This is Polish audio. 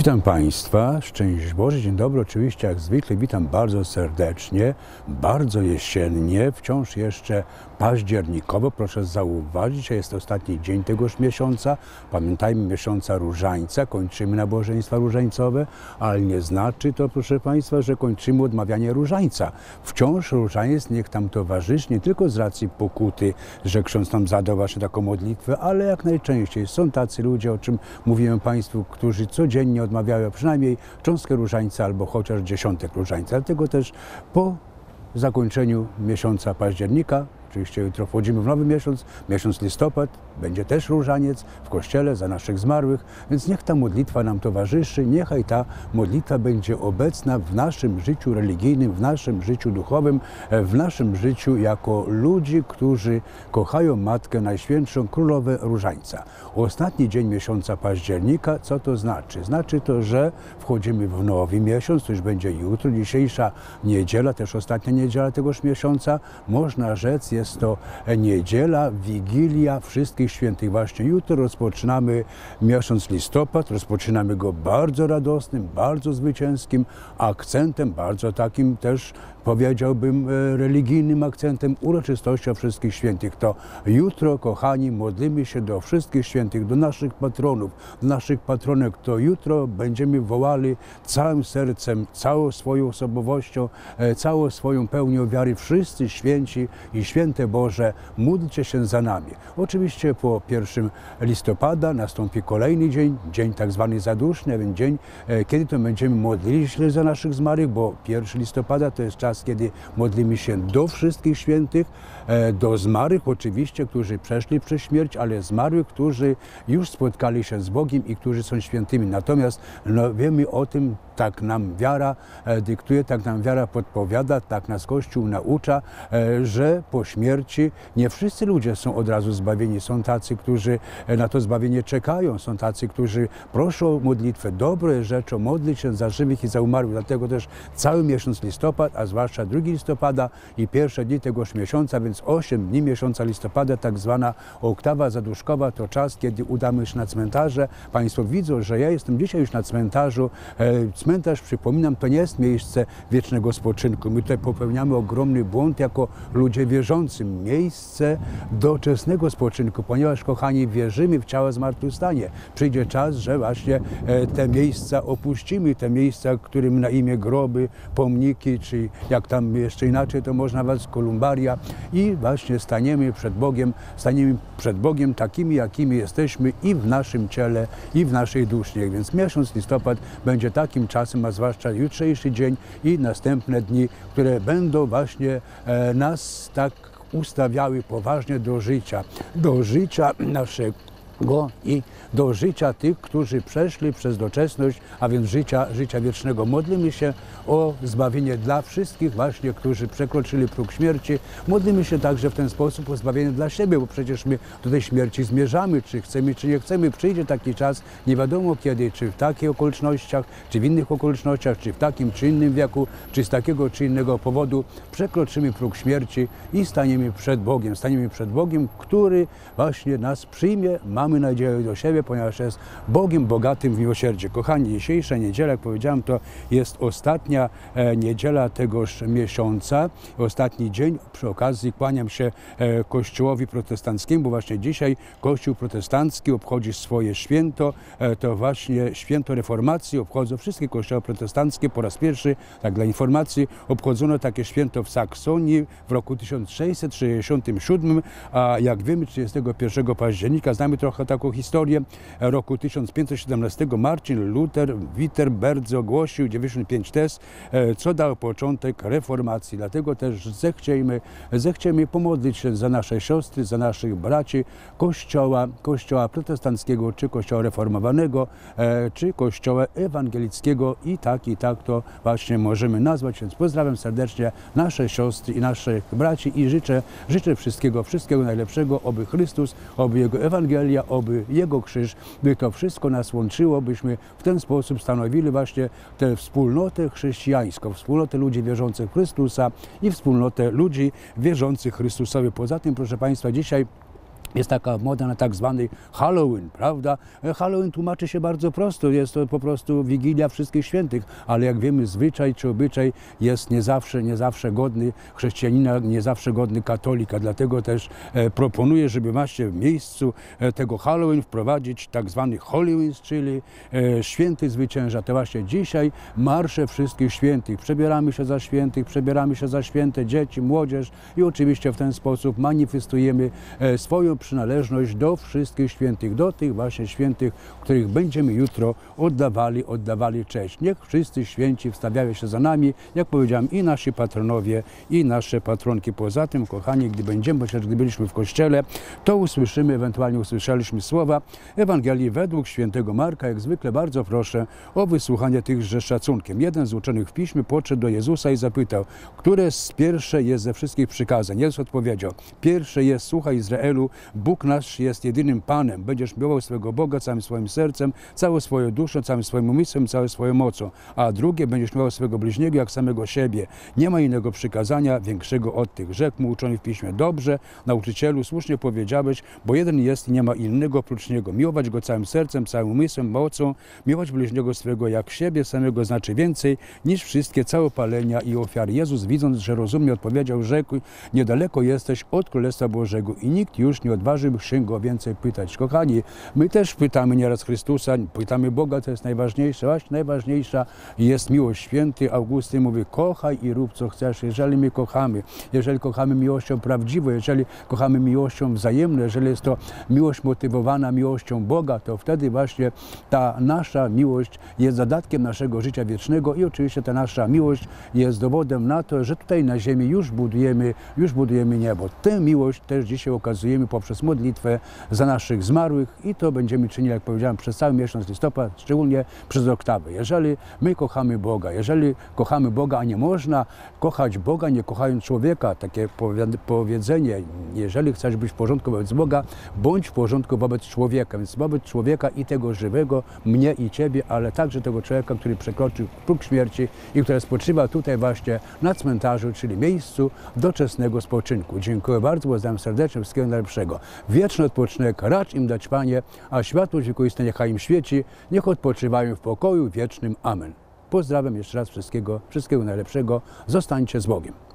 Witam Państwa, szczęść Boże, dzień dobry, oczywiście jak zwykle witam bardzo serdecznie, bardzo jesiennie, wciąż jeszcze październikowo, proszę zauważyć, że jest ostatni dzień tegoż miesiąca, pamiętajmy miesiąca Różańca, kończymy nabożeństwa różańcowe, ale nie znaczy to, proszę Państwa, że kończymy odmawianie Różańca. Wciąż Różaniec niech tam towarzyszy, nie tylko z racji pokuty, że ksiądz nam zadał właśnie taką modlitwę, ale jak najczęściej są tacy ludzie, o czym mówiłem Państwu, którzy codziennie odmawiają przynajmniej cząstkę Różańca albo chociaż dziesiątek Różańca. Dlatego też po zakończeniu miesiąca października, oczywiście jutro wchodzimy w nowy miesiąc, miesiąc listopad, będzie też Różaniec w kościele za naszych zmarłych, więc niech ta modlitwa nam towarzyszy, niechaj ta modlitwa będzie obecna w naszym życiu religijnym, w naszym życiu duchowym, w naszym życiu jako ludzi, którzy kochają Matkę Najświętszą, Królowę Różańca. Ostatni dzień miesiąca października, co to znaczy? Znaczy to, że wchodzimy w nowy miesiąc, to już będzie jutro, dzisiejsza niedziela, też ostatnia niedziela tegoż miesiąca, można rzec, jest to niedziela, Wigilia Wszystkich Świętych. Właśnie jutro rozpoczynamy miesiąc listopad, rozpoczynamy go bardzo radosnym, bardzo zwycięskim akcentem, bardzo takim też powiedziałbym religijnym akcentem uroczystością Wszystkich Świętych. To jutro, kochani, modlimy się do Wszystkich Świętych, do naszych patronów, do naszych patronek. To jutro będziemy wołali całym sercem, całą swoją osobowością, całą swoją pełnią wiary. Wszyscy święci i święte Boże, módlcie się za nami. Oczywiście po 1 listopada nastąpi kolejny dzień, dzień tak zwany zaduszny, a więc dzień, kiedy to będziemy modlili się za naszych zmarłych, bo 1 listopada to jest czas, kiedy modlimy się do wszystkich świętych, do zmarłych oczywiście, którzy przeszli przez śmierć, ale zmarłych, którzy już spotkali się z Bogiem i którzy są świętymi. Natomiast wiemy o tym, tak nam wiara dyktuje, tak nam wiara podpowiada, tak nas Kościół naucza, że po śmierci nie wszyscy ludzie są od razu zbawieni. Są tacy, którzy na to zbawienie czekają, są tacy, którzy proszą o modlitwę. Dobre rzeczą modlić się za żywych i za umarłych. Dlatego też cały miesiąc listopad, a zwłaszcza 2 listopada i pierwsze dni tegoż miesiąca, więc 8 dni miesiąca listopada, tak zwana oktawa zaduszkowa, to czas, kiedy udamy się na cmentarze. Państwo widzą, że ja jestem dzisiaj już na cmentarzu. Cmentarz, przypominam, to nie jest miejsce wiecznego spoczynku. My tutaj popełniamy ogromny błąd jako ludzie wierzący. Miejsce doczesnego spoczynku, ponieważ, kochani, wierzymy w ciało zmartwychwstanie. Przyjdzie czas, że właśnie te miejsca opuścimy, te miejsca, którym na imię groby, pomniki, czy jak tam jeszcze inaczej to można nazwać, kolumbaria, i właśnie staniemy przed Bogiem takimi, jakimi jesteśmy i w naszym ciele, i w naszej duszy. Więc miesiąc listopad będzie takim czasem, a zwłaszcza jutrzejszy dzień i następne dni, które będą właśnie nas tak ustawiały poważnie do życia naszego i do życia tych, którzy przeszli przez doczesność, a więc życia wiecznego. Modlimy się o zbawienie dla wszystkich właśnie, którzy przekroczyli próg śmierci. Modlimy się także w ten sposób o zbawienie dla siebie, bo przecież my do tej śmierci zmierzamy, czy chcemy, czy nie chcemy. Przyjdzie taki czas, nie wiadomo kiedy, czy w takich okolicznościach, czy w innych okolicznościach, czy w takim, czy innym wieku, czy z takiego, czy innego powodu przekroczymy próg śmierci i staniemy przed Bogiem, który właśnie nas przyjmie. Mamy nadzieję do siebie, ponieważ jest Bogiem bogatym w miłosierdzie. Kochani, dzisiejsza niedziela, jak powiedziałem, to jest ostatnia niedziela tegoż miesiąca, ostatni dzień. Przy okazji kłaniam się Kościołowi protestanckiemu, bo właśnie dzisiaj Kościół protestancki obchodzi swoje święto, to właśnie święto reformacji. Obchodzą wszystkie kościoły protestanckie po raz pierwszy, tak dla informacji, obchodzono takie święto w Saksonii w roku 1667, a jak wiemy, 31 października, znamy trochę taką historię, roku 1517 Marcin Luther w Wittenberdze ogłosił 95 tez, co dało początek reformacji. Dlatego też zechciejmy pomodlić się za nasze siostry, za naszych braci Kościoła protestanckiego, czy Kościoła reformowanego, czy Kościoła ewangelickiego i tak to właśnie możemy nazwać. Więc pozdrawiam serdecznie nasze siostry i naszych braci i życzę wszystkiego najlepszego, oby Chrystus, oby Jego Ewangelia, oby Jego krzyż, by to wszystko nas łączyło, byśmy w ten sposób stanowili właśnie tę wspólnotę chrześcijańską, wspólnotę ludzi wierzących w Chrystusa i wspólnotę ludzi wierzących Chrystusowi. Poza tym, proszę Państwa, dzisiaj Jest taka moda na tak zwany Halloween, prawda? Halloween tłumaczy się bardzo prosto, jest to po prostu Wigilia Wszystkich Świętych, ale jak wiemy zwyczaj czy obyczaj jest nie zawsze godny chrześcijanina, nie zawsze godny katolika, dlatego też proponuję, żeby właśnie w miejscu tego Halloween wprowadzić tak zwany Halloween, czyli święty zwycięża. To właśnie dzisiaj marsze Wszystkich Świętych, przebieramy się za świętych, przebieramy się za święte dzieci, młodzież i oczywiście w ten sposób manifestujemy swoją przynależność do wszystkich świętych, do tych właśnie świętych, których będziemy jutro oddawali cześć. Niech wszyscy święci wstawiają się za nami, jak powiedziałem, i nasi patronowie, i nasze patronki. Poza tym, kochani, gdy byliśmy w kościele, to ewentualnie usłyszeliśmy słowa Ewangelii według świętego Marka. Jak zwykle bardzo proszę o wysłuchanie tychże z szacunkiem. Jeden z uczonych w piśmie podszedł do Jezusa i zapytał, które z pierwsze jest ze wszystkich przykazań. Jezus odpowiedział, pierwsze jest: słuchaj Izraelu, Bóg nasz jest jedynym Panem. Będziesz miłował swego Boga całym swoim sercem, całą swoją duszą, całym swoim umysłem, całą swoją mocą. A drugie, będziesz miłował swego bliźniego jak samego siebie. Nie ma innego przykazania większego od tych. Rzekł mu uczony w piśmie: dobrze, nauczycielu, słusznie powiedziałeś, bo jeden jest i nie ma innego oprócz niego. Miłować go całym sercem, całym umysłem, mocą, miłować bliźniego swego jak siebie samego znaczy więcej niż wszystkie całopalenia i ofiary. Jezus, widząc, że rozumnie odpowiedział, rzekł: niedaleko jesteś od Królestwa Bożego. I nikt już nie odważył się go więcej pytać. Kochani, my też pytamy nieraz Chrystusa, pytamy Boga, co jest najważniejsze. Właśnie najważniejsza jest miłość. Święty Augustyn mówi: kochaj i rób co chcesz. Jeżeli my kochamy, jeżeli kochamy miłością prawdziwą, jeżeli kochamy miłością wzajemną, jeżeli jest to miłość motywowana miłością Boga, to wtedy właśnie ta nasza miłość jest zadatkiem naszego życia wiecznego i oczywiście ta nasza miłość jest dowodem na to, że tutaj na ziemi już budujemy niebo. Tę miłość też dzisiaj okazujemy poprzez modlitwę za naszych zmarłych i to będziemy czynili, jak powiedziałem, przez cały miesiąc listopad, szczególnie przez oktawę. Jeżeli my kochamy Boga, a nie można kochać Boga, nie kochając człowieka, takie powiedzenie, jeżeli chcesz być w porządku wobec Boga, bądź w porządku wobec człowieka, więc wobec człowieka i tego żywego, mnie i ciebie, ale także tego człowieka, który przekroczył próg śmierci i który spoczywa tutaj właśnie na cmentarzu, czyli miejscu doczesnego spoczynku. Dziękuję bardzo, pozdrawiam serdecznie, wszystkiego najlepszego. Wieczny odpoczynek racz im dać, Panie, a światło wiekuiste niechaj im świeci, niech odpoczywają w pokoju wiecznym. Amen. Pozdrawiam jeszcze raz wszystkiego najlepszego. Zostańcie z Bogiem.